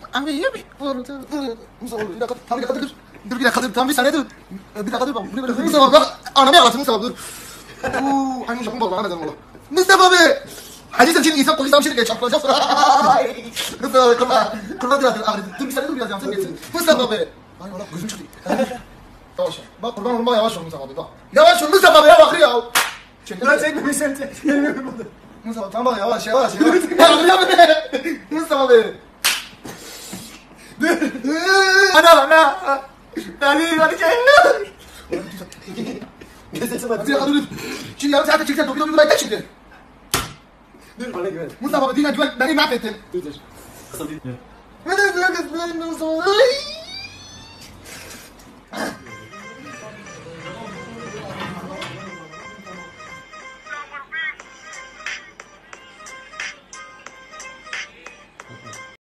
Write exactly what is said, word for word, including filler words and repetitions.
Abi ya bir orada. Mustafa bir dakika. Tam bir dakika dur. Dur bir dakika dur. Tam bir saniye dur. Bir dakika dur bak. Buraya bırak. Mustafa bak. Anamı yakalattın Mustafa dur. Uuu. Ay Mustafa bak bana neden ola. Mustafa be. Hadi sen şimdi insan polisten bir şey geçaplayacağız. Mustafa kırma. Kırma diyor. Dur bir saniye dur biraz yansın geçsin. Mustafa be. Ay ola gözüm çıktı. Yavaş. Bak kurban olma yavaş ol Mustafa be bak. Yavaş ol Mustafa be ya bak ya. Ben çekmemiş sen çek. Gelmiyorum burada. Mustafa tamam bak yavaş yavaş yavaş. Ya be. Mustafa be. Ana ana. Dali hadi gel. Gezesin hadi. Hadi dur. Şimdi yarım saate çıkacak. Dokuz dokuz şimdi. Dur bana güven. Mustafa dinle güven. Beni mahvettin. Dur dur. Kısa bir. Hadi dur kız. Mustafa.